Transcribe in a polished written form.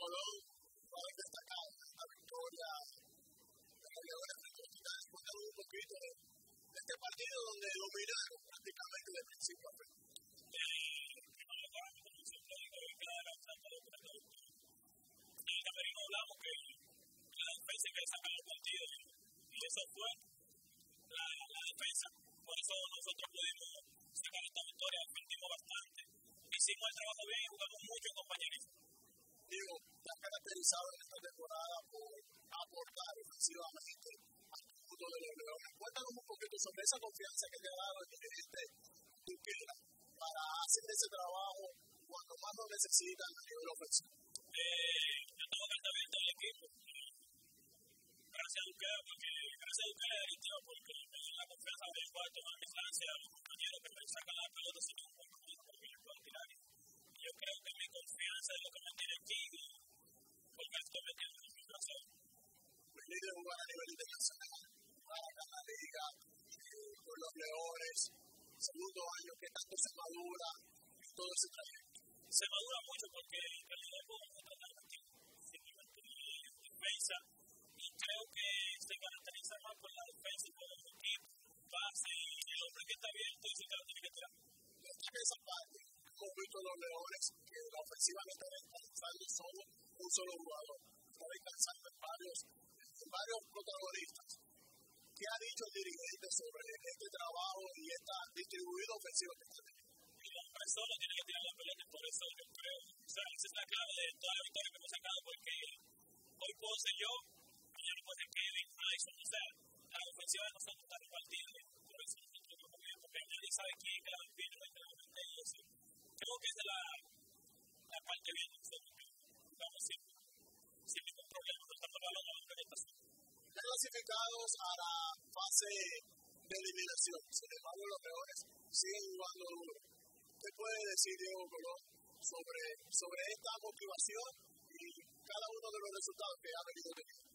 Colón va a destacar la victoria de los Leones frente a los Titanes. Cuéntanos un poquito de este partido donde dominaron prácticamente de principio a fin. Y también hablamos que la defensa que sacar el partido y eso fue la defensa. Por eso nosotros pudimos sacar esta victoria, defendimos bastante, hicimos el trabajo bien y jugamos mucho en compañerismo. Diego, te has caracterizado en esta temporada por aportar ofensivamente al conjunto de los Leones. Cuéntanos un poquito sobre esa confianza que te ha dado el dirigente Duquera para hacer ese trabajo cuando más lo necesitan a nivel ofensivo. Yo tengo que estar bien todo el equipo. Gracias a Duquera, porque me dio la confianza de cuarto en mi instancia a los compañeros que me sacan la pelota sin ningún compromiso porque yo puedo tirar. Yo creo que mi confianza es lo que me tiene aquí, porque esto me tiene confianza. Venir a jugar a nivel internacional, jugar acá en la liga, con los Leones, segundo año que tanto se madura en todo ese trayecto. Se madura mucho porque en realidad podemos tratar simplemente defensa y creo que se caracteriza más por la defensa y por el equipo, base y el hombre que está abierto y se caracteriza que en esa parte, hemos visto a los Leones que la ofensiva no está descansando solo un solo jugador, está descansando en varios protagonistas. ¿Qué ha dicho el dirigente sobre este trabajo y esta distribuida ofensiva que está teniendo? La persona tiene que tirar la pelota y por eso yo creo, o sea, esa es la clave de toda la victoria que hemos sacado porque hoy puedo ser yo, mañana puede ser Kevin, Tyson, o sea, la ofensiva de nosotros está repartida por eso nosotros no podemos, porque nadie sabe quién es la vecina literalmente y eso. Creo que esa es la parte bien de nosotros, que vamos sin ningún problema, no estamos hablando de la presentación. Clasificados a la fase de eliminación, sin embargo los Leones siguen jugando duro. ¿Qué puede decir Diego Colón sobre esta motivación y cada uno de los resultados que ha venido teniendo?